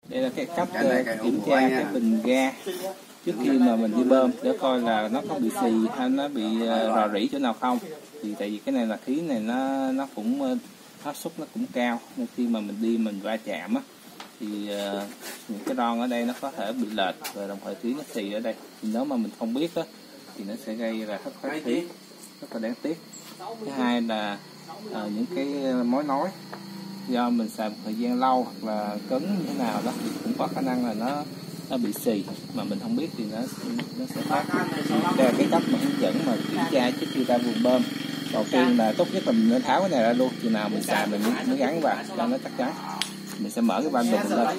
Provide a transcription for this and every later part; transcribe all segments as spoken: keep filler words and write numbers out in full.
Đây là cái cách uh, kiểm tra cái bình ga trước khi mà mình đi bơm để coi là nó có bị xì hay nó bị uh, rò rỉ chỗ nào không. Thì tại vì cái này là khí này nó nó cũng uh, áp suất nó cũng cao, nên khi mà mình đi mình va chạm á thì uh, những cái ron ở đây nó có thể bị lệch và đồng thời khí nó xì ở đây. Thì nếu mà mình không biết á thì nó sẽ gây ra thất thoát khí, rất là đáng tiếc. Thứ hai là uh, những cái mối nối do mình xài một thời gian lâu hoặc là cứng như thế nào đó thì cũng có khả năng là nó nó bị xì mà mình không biết thì nó nó sẽ phát. Đây là cái cách mà hướng dẫn mà kiểm tra trước khi ta vùng bơm. Đầu tiên là tốt nhất là mình nên tháo cái này ra luôn, chừng nào mình xài mình mới, mới gắn vào cho nó chắc chắn. Mình sẽ mở cái van bình lên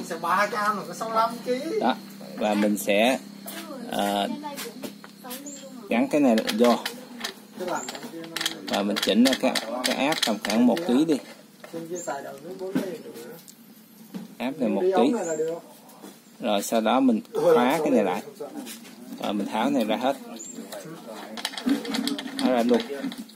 đó và mình sẽ uh, gắn cái này vô và mình chỉnh cái, cái áp tầm khoảng một ký đi. Áp này một ký. Rồi sau đó mình khóa cái này lại. Rồi mình tháo cái này ra hết. Tháo ra luôn.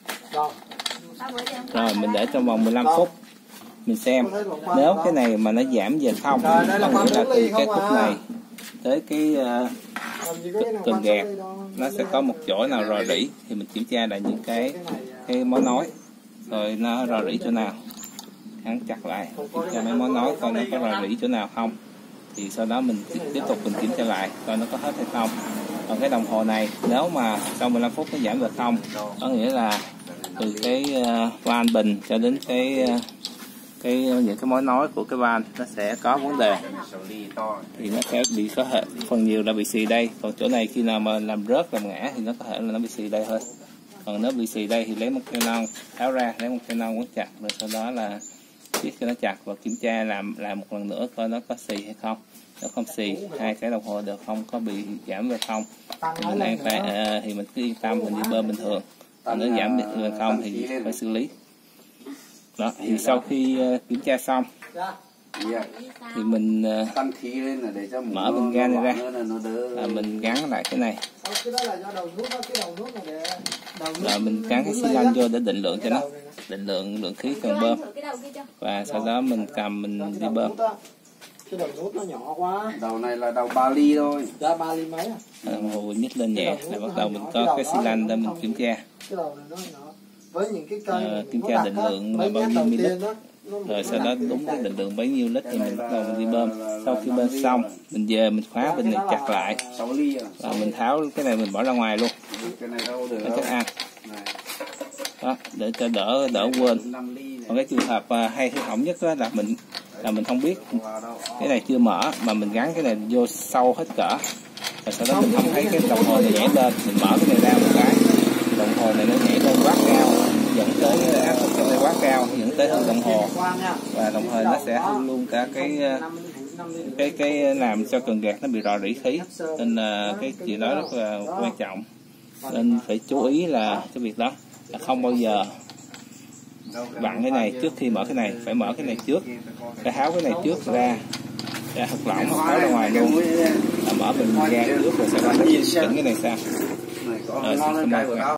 Rồi mình để trong vòng mười lăm phút. Mình xem nếu cái này mà nó giảm về không, có nghĩa là từ cái khúc này tới cái uh, cần gạt nó sẽ có một chỗ nào rò rỉ thì mình kiểm tra lại những cái cái mối nối rồi nó rò rỉ chỗ nào, gắn chặt lại, kiểm tra mấy mối nối coi nó có rò rỉ chỗ nào không, thì sau đó mình tiếp tục mình kiểm tra lại coi nó có hết hay không. Còn cái đồng hồ này nếu mà sau mười lăm phút nó giảm về không, có nghĩa là từ cái uh, van bình cho đến cái uh, cái những cái mối nối của cái van nó sẽ có vấn đề, thì nó sẽ bị có hệ phần nhiều là bị xì đây. Còn chỗ này khi nào mà làm rớt làm ngã thì nó có thể là nó bị xì đây thôi. Còn nếu bị xì đây thì lấy một cây non tháo ra, lấy một cây non quấn chặt rồi sau đó là siết cho nó chặt và kiểm tra làm làm một lần nữa coi nó có xì hay không. Nếu không xì, hai cái đồng hồ đều không có bị giảm về không thì mình an toàn, à, thì mình cứ yên tâm mình đi bơm bình thường. Còn nếu giảm về không thì phải xử lý. Đó, thì sau khi uh, kiểm tra xong thì mình uh, mở bình ga này ra và mình gắn lại cái này, rồi mình gắn cái xi lanh vô để định lượng cho nó, định lượng lượng khí cần bơm, và sau đó mình cầm mình đi bơm. Cái đầu nút nó nhỏ quá. Đầu này là đầu ba ly thôi. Ra ba ly mấy à? Đồng hồ nhích lên nhẹ là bắt đầu mình có cái xi lanh để mình kiểm tra. Cái đầu này nó nhỏ. Với những cái cây à, kiểm tra định lượng là bao nhiêu ml, rồi sau đó đúng cái định lượng bấy nhiêu lít thì mình bắt đầu mình đi bơm. Sau khi bơm xong mình về mình khóa bên này chặt lại và mình tháo cái này mình bỏ ra ngoài luôn để chắc ăn đó, để cho đỡ đỡ quên. Còn cái trường hợp hay hư hỏng nhất là mình là mình không biết cái này chưa mở mà mình gắn cái này vô sâu hết cỡ, và sau đó mình không thấy cái đồng hồ này nhảy lên, mình mở cái này ra một cái đồng hồ này nó nhảy lên quá cao, dẫn tới áp suất trong đây quá cao, dẫn tới hư đồng hồ, và đồng thời nó sẽ hư luôn cả cái cái cái làm cho cần gạt nó bị rò rỉ khí, nên là cái chuyện đó rất là quan trọng, nên phải chú ý là cái việc đó là không bao giờ vặn cái này trước khi mở cái này, phải mở cái này trước, phải tháo cái này trước ra ra thật lỏng, tháo ra ngoài luôn, là mở bình ga trước rồi sau đó chỉnh cái này sang. Rồi, xin cảm ơn các bạn.